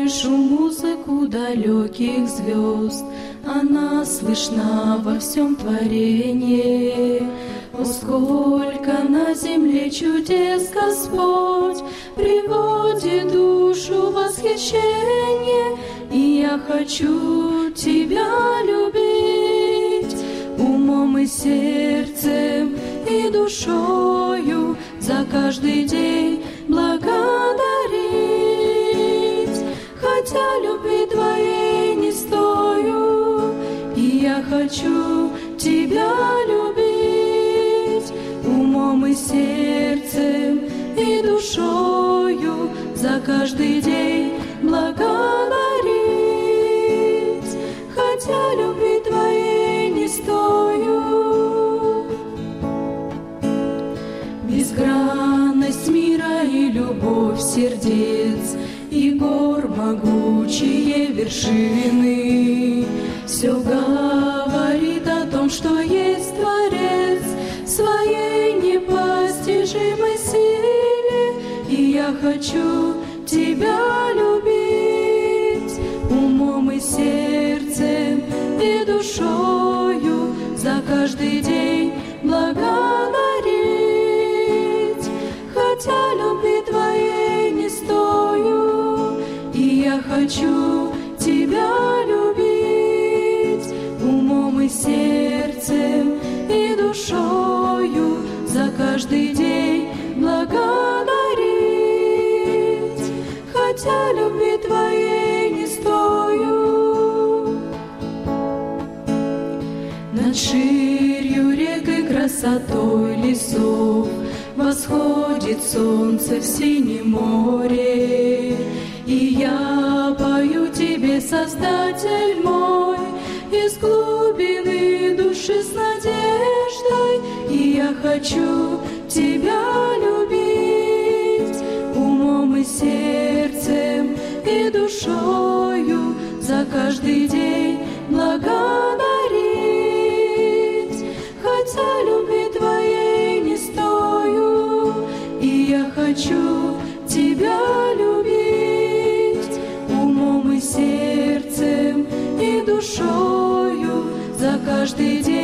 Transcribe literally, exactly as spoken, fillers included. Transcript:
Слышу музыку далеких звезд, она слышна во всем творении. О, сколько на земле чудес Господь приводит душу в восхищение, и я хочу Тебя любить умом и сердцем и душою, за каждый день благодарить. Хотя любви Твоей не стою, и я хочу Тебя любить умом и сердцем и душою, за каждый день благодарить. Хотя любви Твоей не стою. Безгранность мира и любовь сердец, и гор могучие вершины, все говорит о том, что есть Творец в своей непостижимой силе, и я хочу Тебя любить умом и сердцем и душою, за каждый день благодарить. Хотя любви Твоей не стою, и я хочу Тебя любить умом и сердцем и душою, за каждый день благодарить. Хотя любви Твоей не стою, и я хочу Тебя любить умом и сердцем и душою, за каждый день благодарить. Хотя любви Твоей не стою, и я хочу Тебя любить умом и сердцем и душою, за каждый день благодарить. Хотя любви Твоей не стою, и я хочу Тебя любить умом и сердцем и душою, за каждый день благодарить. Над ширью рек и красотой лесов восходит солнце в синем море, и я пою Тебе, Создатель мой, из глубины души с надеждой, и я хочу Тебя любить умом и сердцем и душою, за каждый день благодарить. Хотя любви Твоей не стою, и я хочу Тебя любить умом и сердцем и душою, за каждый день